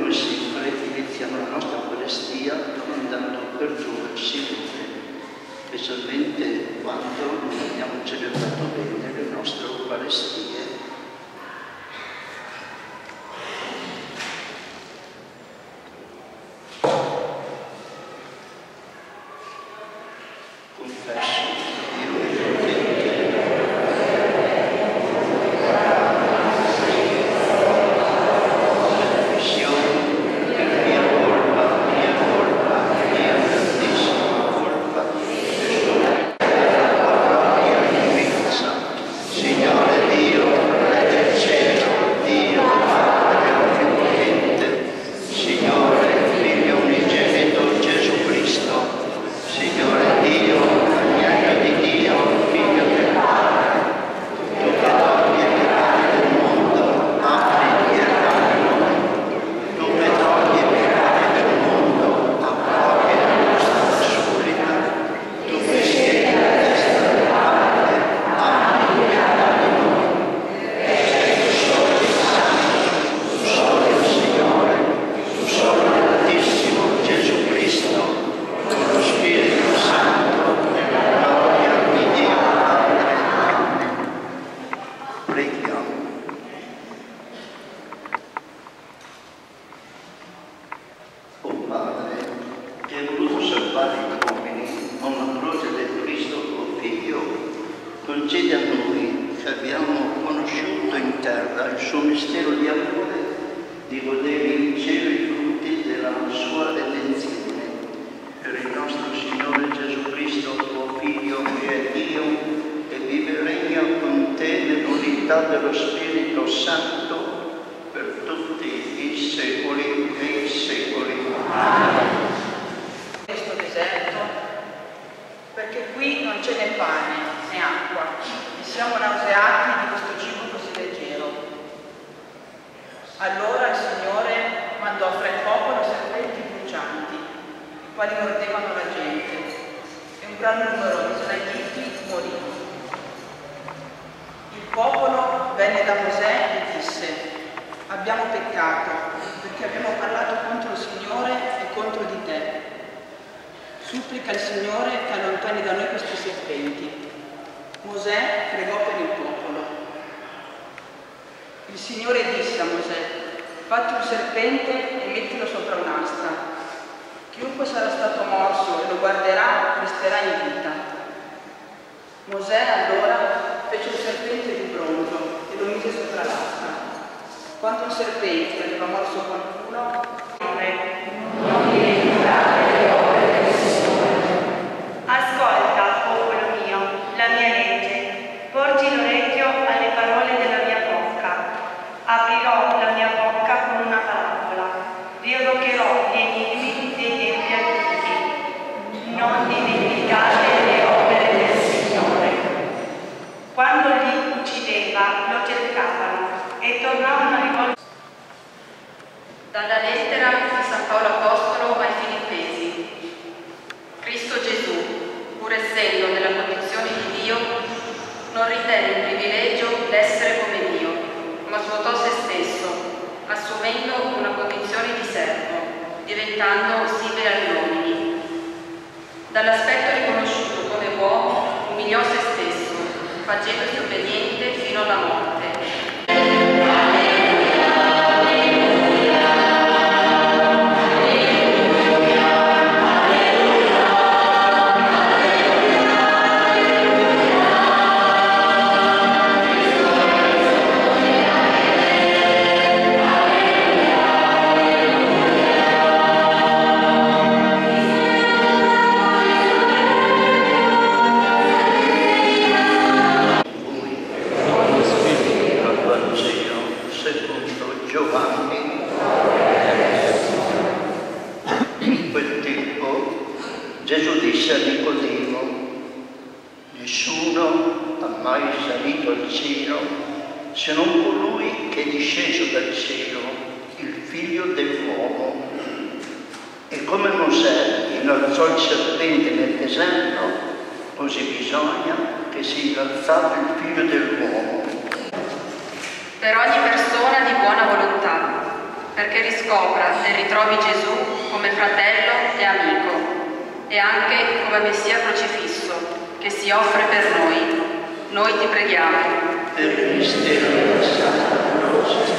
come sempre iniziamo la nostra Eucaristia domandando perdono al Signore, specialmente quando non abbiamo celebrato bene le nostre Eucaristie. Concede a noi, che abbiamo conosciuto in terra il suo mistero di amore, di godere in cielo i frutti della sua redenzione. Per il nostro Signore Gesù Cristo, tuo Figlio, che è Dio, e vive e regna con te nell'unità dello Spirito Santo, per tutti i secoli e i secoli. Amen. Questo deserto, perché qui non c'è né pane né acqua, e siamo nauseati di questo cibo così leggero. Allora il Signore mandò fra il popolo serpenti brucianti, i quali mordevano la gente, e un gran numero di israeliti morì. Il popolo venne da Mosè e disse: abbiamo peccato, perché abbiamo parlato contro il Signore e contro di te. Supplica il Signore che allontani da noi questi serpenti. Mosè pregò per il popolo. Il Signore disse a Mosè: fatti un serpente e mettilo sopra un'astra. Chiunque sarà stato morso e lo guarderà resterà in vita. Mosè allora fece un serpente di bronzo e lo mise sopra l'astra. Quando un serpente aveva morso qualcuno, non dimenticate le opere del Signore. Ascolta, popolo mio, la mia legge, porgi l'orecchio alle parole della mia bocca. Aprirò la mia bocca con una parabola, rievocherò gli enigmi dei tempi antichi. Non dimenticate le opere del Signore. Quando li uccideva, lo cercavano e tornavano a rivolgere. Dalla lettera di San Paolo Apostolo ai Filippesi. Cristo Gesù, pur essendo nella condizione di Dio, non ritenne un privilegio l'essere come Dio, ma svuotò se stesso, assumendo una condizione di servo, diventando simile agli uomini. Dall'aspetto riconosciuto come uomo, umiliò se stesso, facendosi obbediente fino alla morte. Gesù disse a Nicodemo: nessuno ha mai salito al cielo se non colui che è disceso dal cielo, il Figlio dell'uomo. E come Mosè innalzò il serpente nel deserto, così bisogna che sia innalzato il Figlio dell'uomo. Per ogni persona di buona volontà, perché riscopra e ritrovi Gesù come fratello e amico e anche come Messia crocifisso che si offre per noi. Noi ti preghiamo. Per il mistero della Santa Croce,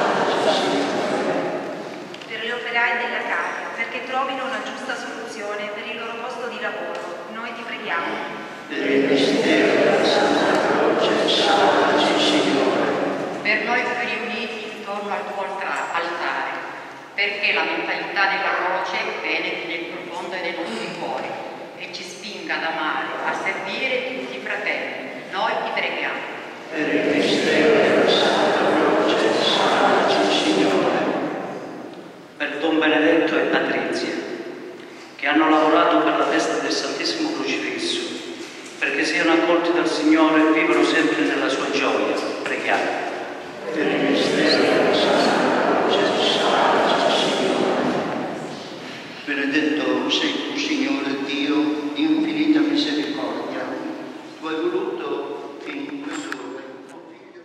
per gli operai della casa, perché trovino una giusta soluzione per il loro posto di lavoro. Noi ti preghiamo. per il mistero della Santa Croce, salvaci, Signore. Per noi qui riuniti intorno al tuo altare, perché la mentalità della croce penetri nel profondo dei nostri cuori e ci spinga ad amare, a servire tutti i fratelli. Noi ti preghiamo. Per il mistero della Santa Croce, salvaci, Signore. Per Don Benedetto e Patrizia, che hanno lavorato per la festa del Santissimo Crocifisso, perché siano accolti dal Signore e vivano sempre nella sua gioia. Preghiamo. Per il mistero della Santa Croce, salvaci, Signore. Benedetto sei tu, Signore Dio, infinita misericordia. Tu hai voluto che in questo tuo Figlio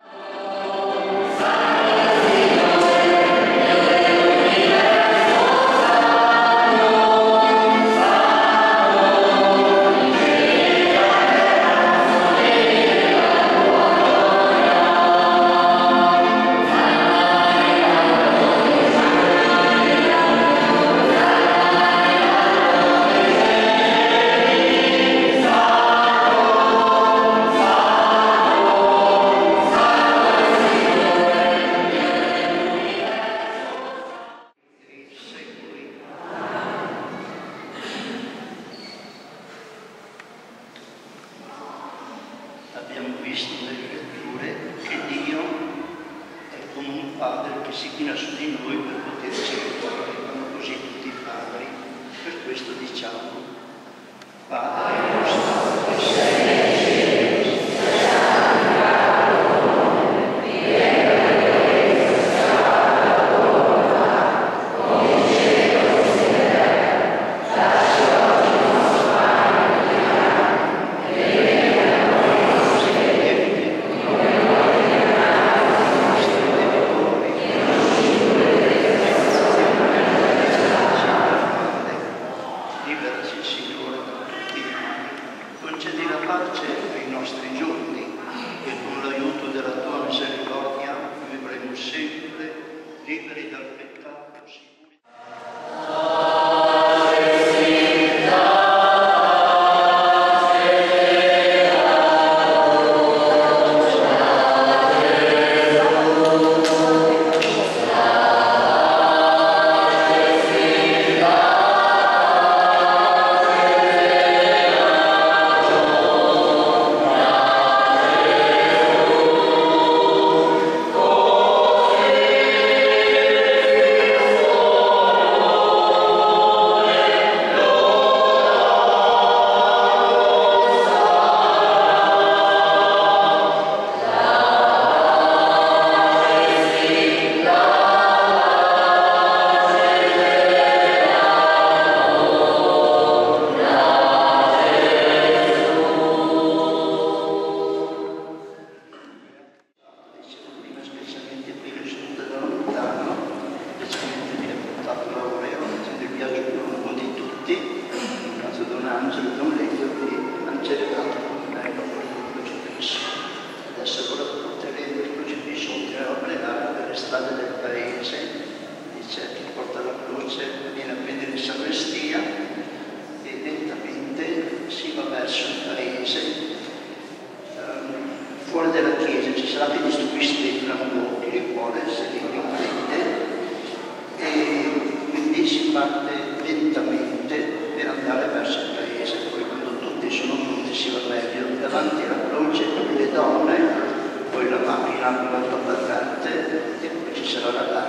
abbiamo visto nelle letture che Dio è come un padre che si china su di noi per poterci aiutare, fanno così tutti i padri. Per questo diciamo, Padre nostro che sei nei cieli, liberaci, Signore, da tutti i mali, concedi la pace ai nostri giorni e con l'aiuto della tua misericordia vivremo sempre liberi dal peccato, sicuri. Adesso ora porteremo il crocifisso per le strade del paese, dice chi porta la croce viene a prendere in sagrestia e lentamente si va verso il paese. Fuori dalla chiesa ci sarà chi distribuisce i flambeau, li vuole, se li riprende, e quindi si parte lentamente per andare verso il paese. Poi quando tutti sono pronti si va meglio. Davanti alla croce le donne, poi la macchina con la tua battente e poi ci sarà la